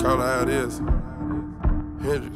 Call it how it is. Hendrix.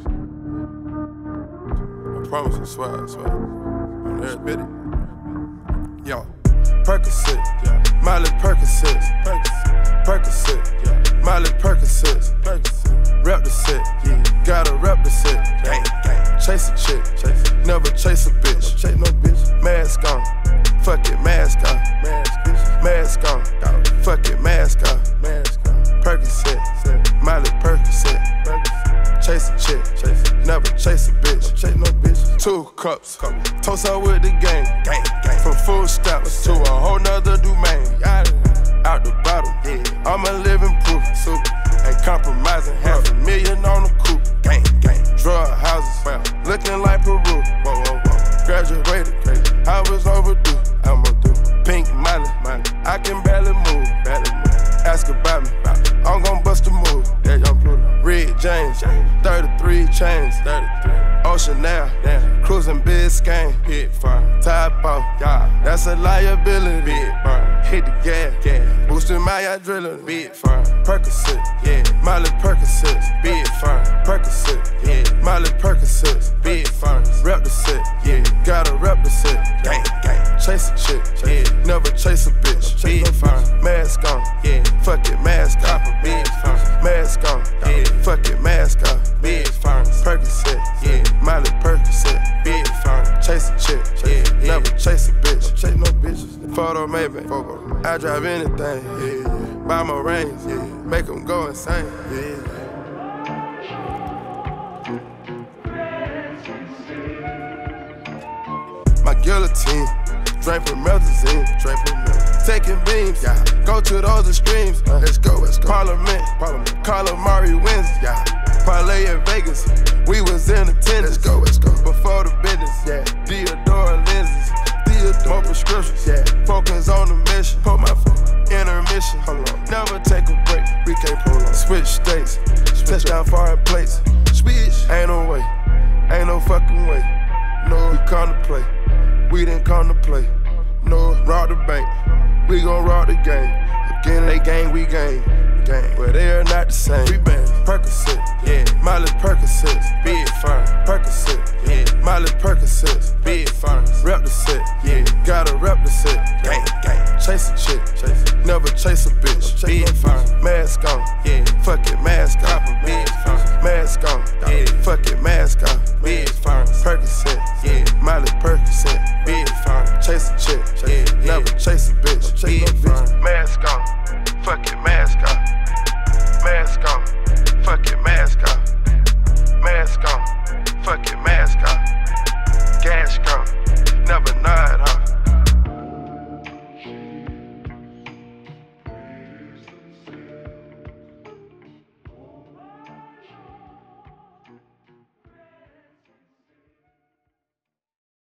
I promise I swear, I swear. On every bit it. Yo. Percocet, yeah. Miley Percocet, Percocet, yeah. Miley Percocet, rep the set, yeah. Gotta rep the set, gang, gang. Chase a chick, never chase a bitch, chase no bitch. Mask on, fuck it, mask on, mask on, fuck it, mask on, Percocet, Miley Percocet, chase a chick, never chase a bitch, chase no bitch. 2 cups, toast out with the gang, gang, gang. From food stamps to a whole nother domain. Out the bottom, I'm a living proof. Ain't compromising, $500,000 on the coupe. Gang, gang. Drug houses, looking like Peru. Whoa, whoa, whoa. Graduated, I was overdue. I'm a do. Pink Miley, I can barely move. Ask about me, I'm gon' bust a move. Red James, 33 chains, Ocean now, cruising Biscayne, Tide Ball, that's a liability. Hit the gas, boosting my adrenaline. Percocet, Miley Percocet, Percocet, Miley Percocet, rep the set, gotta rep the set, gang, gang. Chase a chick, never chase a bitch, mask on, fuck it, mask on, mask on, fuck it, mask on, Percocet, Miley Percocet, chase a chick, never chase a bitch, chase no bitches. Photo maybe, I drive anything, buy my rings, make them go insane. My guillotine, drink from Melazine, taking beams, go to those extremes. Let's go, Parliament, Calamari wins, parlay in Vegas, we was in attendance. Let's go, before the business, Theodore lenses, more prescriptions, focus on the mission, put my intermission, never take a break, we can't prolong. Switch states, touchdown foreign plates, ain't no way, ain't no fucking way. No, we come to play, we didn't come to play. No, rob the bank, we gon' rob the game. Again, they gang, we gang, but they are not the same. We bang Percocet, Miley Percocet, big firm. Percocet, Miley Percocet, big firm. Rep the set, gotta rep the set, gang, gang. Chase a chick, never chase a bitch, big firm. Mask on, fuck it, mask on,